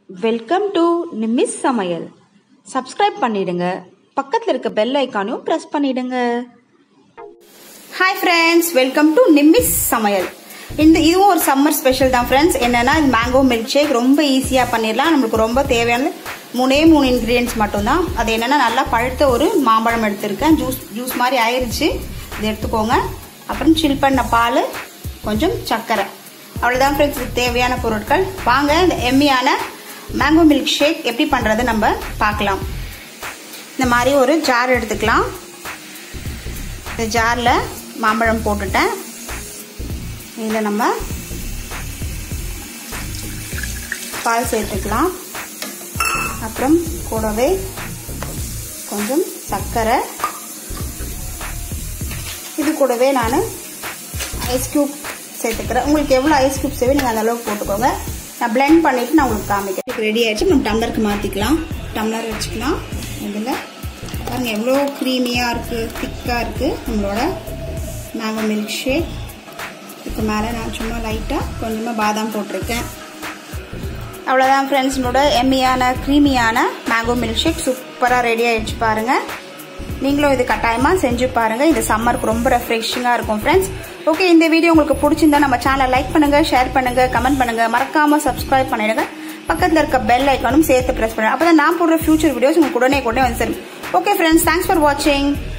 Welcome to Nimmi's சமையல். Subscribe பண்ணிடுங்க. பக்கத்தில் இருக்க பெல் ஐக்கானையும் ப்ரெஸ் பண்ணிடுங்க. Hi friends, welcome to Nimmi's சமையல். இதுவும் ஒரு சம்மர் ஸ்பெஷல் தான் ஃப்ரெண்ட்ஸ். என்னன்னா இது மேங்கோ மில்க் ஷேக் ரொம்ப ஈஸியாக பண்ணிடலாம். நம்மளுக்கு ரொம்ப தேவையானது மூணு இன்க்ரீடியன்ஸ் மட்டும்தான். அது என்னன்னா நல்லா பழுத்த ஒரு மாம்பழம் எடுத்திருக்கேன். ஜூஸ் மாதிரி ஆயிடுச்சு, இது எடுத்துக்கோங்க. அப்புறம் சில் பண்ண பால், கொஞ்சம் சர்க்கரை, அவ்வளோதான் ஃப்ரெண்ட்ஸ். இது தேவையான பொருட்கள். வாங்க இந்த எம்மியான மேங்கோ மில்க் ஷேக் எப்படி பண்ணுறது நம்ம பார்க்கலாம். இந்த மாதிரி ஒரு ஜார் எடுத்துக்கலாம். இந்த ஜாரில் மாம்பழம் போட்டுட்டேன். இதில் நம்ம பால் சேர்த்துக்கலாம். அப்புறம் கூடவே கொஞ்சம் சர்க்கரை, இது கூடவே நான் ஐஸ் கியூப் சேர்த்துக்கிறேன். உங்களுக்கு எவ்வளோ ஐஸ் கியூப் தேவை நீங்கள் அந்த அளவுக்கு போட்டுக்கோங்க. நான் பிளெண்ட் பண்ணிவிட்டு நான் உங்களுக்கு காமிக்கிறேன். ரெடி ஆகிடுச்சு. நம்ம டம்ளருக்கு மாற்றிக்கலாம். டம்ளர் வச்சுக்கலாம். இதில் பாருங்கள் எவ்வளோ க்ரீமியாக இருக்குது, திக்காக இருக்குது நம்மளோட மேங்கோ மில்க் ஷேக். இதுக்கு மேலே நான் சும்மா லைட்டாக கொஞ்சமாக பாதாம் போட்டிருக்கேன். அவ்வளோதான் ஃப்ரெண்ட்ஸ், என்னோட எம்மியான க்ரீமியான மேங்கோ மில்க் ஷேக் சூப்பராக ரெடி ஆகிடுச்சு பாருங்கள். நீங்களும் இது கட்டாயமாக செஞ்சு பாருங்கள். இந்த சம்மருக்கு ரொம்ப ரெஃப்ரெஷிங்காக இருக்கும் ஃப்ரெண்ட்ஸ். ஓகே, இந்த வீடியோ உங்களுக்கு பிடிச்சிருந்தா நம்ம சேனலை லைக் பண்ணுங்கள், ஷேர் பண்ணுங்கள், கமெண்ட் பண்ணுங்கள், மறக்காமல் சப்ஸ்கிரைப் பண்ணிடுங்க. பக்கத்தில் இருக்க பெல் ஐக்கானும் சேர்த்து ப்ரெஸ் பண்ணுங்கள். அப்போ தான் நான் போடுற ஃபியூச்சர் வீடியோஸ் உங்களுக்கு உடனே வந்து சேரும். ஓகே ஃப்ரெண்ட்ஸ், தேங்க்ஸ் ஃபார் வாட்சிங்.